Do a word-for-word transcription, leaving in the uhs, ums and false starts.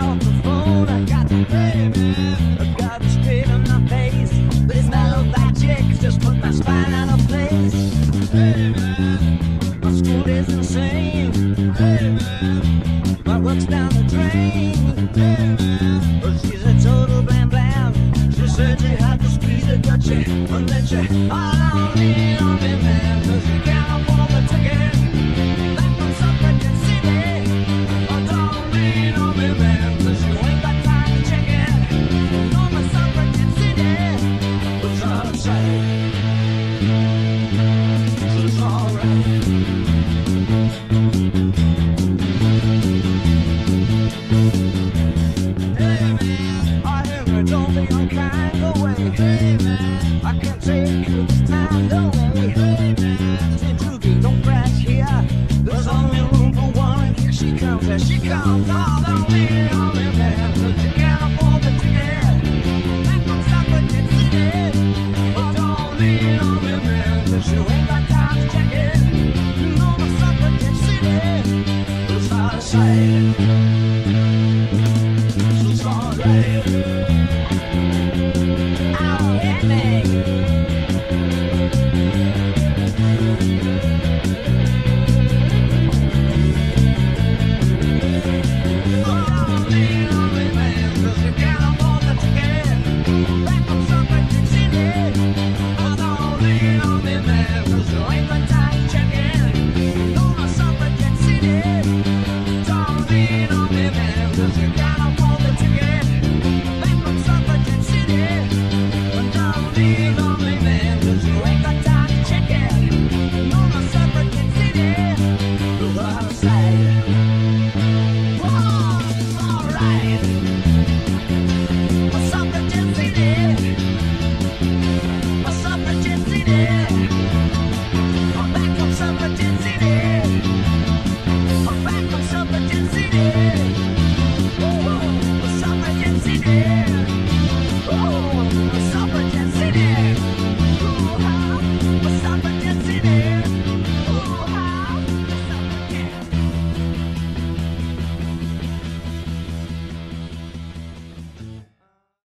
off the phone. I got the baby, I got the straight in my face. But it's not a logic, just put my spine out of place. Baby, my school is insane. Baby, my work's down the drain. Baby, but she's a total blam blam. She said she had to squeeze the Dutchie, and then she all on me, on me, man, 'cause she can't afford the ticket. Back from Suffragette City, oh, don't lean on me, man, 'cause you ain't got time to check it. On my Suffragette City, was out of sight. It's alright. Hey man, I hear me, don't be unkind, go away. Hey man, I can't take you this time, no way. Hey man, say Doogie, don't crash here. There's only room for one. Here she comes, here she comes. Oh, don't lean on me, man, 'cause you can't afford the ticket. Back from Suffragette City. Oh, don't lean on me, man, 'cause you ain't got time to check it. No, my Suffragette City is out of sight. It's alright. Oh, yeah, man. Side.